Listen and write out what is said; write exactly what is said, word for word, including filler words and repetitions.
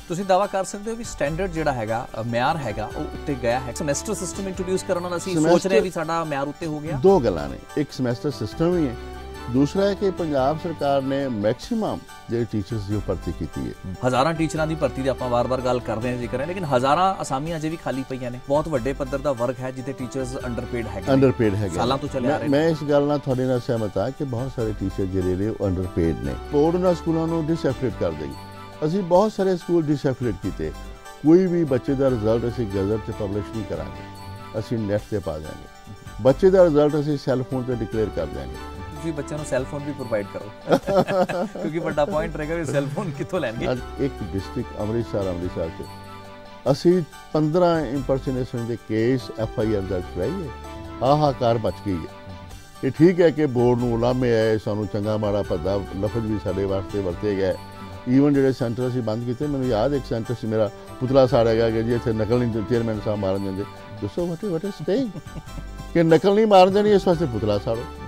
ਤੁਸੀਂ ਦਾਵਾ ਕਰ ਸਕਦੇ ਹੋ ਵੀ ਸਟੈਂਡਰਡ ਜਿਹੜਾ ਹੈਗਾ ਮਿਆਰ ਹੈਗਾ ਉਹ ਉੱਤੇ ਗਿਆ ਹੈ। ਸਮੈਸਟਰ ਸਿਸਟਮ ਇੰਟਰੋਡਿਊਸ ਕਰਨ ਨਾਲ ਅਸੀਂ ਸੋਚ ਰਹੇ ਵੀ ਸਾਡਾ ਮਿਆਰ ਉੱਤੇ ਹੋ ਗਿਆ। ਦੋ ਗੱਲਾਂ ਨੇ, ਇੱਕ ਸਮੈਸਟਰ ਸਿਸਟਮ ਵੀ ਹੈ, दूसरा है कि पंजाब सरकार ने मैक्सिमम जो टीचर्स की भर्ती की है। हज़ारां टीचरां दी भर्ती दी आपां बार-बार गल करदे हां जिक्र है, लेकिन हज़ारां असामियां अजे भी खाली पईयां ने। बहुत वड्डे पद्धर दा वर्ग है जिथे टीचर्स अंडरपेड है अंडरपेड है सालां तो चले आ रहे। मैं इस गल नाल तुहाडे नाल सहमत हां कि बहुत सारे टीचर जिहड़े ने अंडरपेड ने। बोर्ड उन्हां स्कूलों नूं डिसएफिलेट कर देगी। असीं बहुत सारे स्कूल डिसएफिलेट कीते, कोई भी बच्चे दा रिजल्ट असीं गज़ट ते पब्लिश नहीं करांगे, असीं नैट ते पा देंगे। बच्चे दा रिजल्ट असीं सैल फोन ते डिक्लेयर कर देंगे। ਤੁਸੀਂ ਬੱਚਿਆਂ ਨੂੰ ਸੈੱਲ ਫੋਨ ਵੀ ਪ੍ਰੋਵਾਈਡ ਕਰੋ ਕਿਉਂਕਿ ਵੱਡਾ ਪੁਆਇੰਟ ਰਹੇਗਾ ਵੀ ਸੈੱਲ ਫੋਨ ਕਿੱਥੋਂ ਲੈਣਗੇ। ਅੱਜ ਇੱਕ ਡਿਸਟ੍ਰਿਕਟ ਅੰਮ੍ਰਿਤਸਰ ਅੰਮ੍ਰਿਤਸਰ ਚ ਅਸੀਂ पंद्रह ਇੰਪਰਸਨੇਸ਼ਨ ਦੇ ਕੇਸ ਐਫ ਆਈ ਆਰ ਦਰਜ ਕਰਾਈ ਹੈ। ਹਾਹਾਕਾਰ ਬਚ ਗਈ ਹੈ। ਇਹ ਠੀਕ ਹੈ ਕਿ ਬੋਰਡ ਨੂੰ ਉਲਾਮੇ ਆਏ, ਸਾਨੂੰ ਚੰਗਾ ਮਾੜਾ ਭੱਦਾ ਲਫ਼ਜ਼ ਵੀ ਸਾਡੇ ਵਾਸਤੇ ਵਰਤੇ ਗਏ। ਈਵਨ ਜਿਹੜੇ ਸੈਂਟਰ ਅਸੀਂ ਬੰਦ ਕੀਤੇ, ਮੈਨੂੰ ਯਾਦ ਇੱਕ ਸੈਂਟਰ ਸੀ ਮੇਰਾ ਪੁਤਲਾ ਸਾੜਿਆ ਗਿਆ ਕਿ ਜੀ ਇੱਥੇ ਨਕਲ ਨਹੀਂ ਚੇਅਰਮੈਨ ਸਾਹਿਬ ਮਾਰਨ ਦਿੰਦੇ। ਦੱਸੋ ਵਟੇ ਵਟੇ ਸਟੇ ਕਿ ਨਕਲ ਨਹੀਂ ਮਾਰਨ ਦੇਣੀ, ਇਸ ਵਾਸਤੇ ਪੁਤਲਾ ਸਾੜੋ।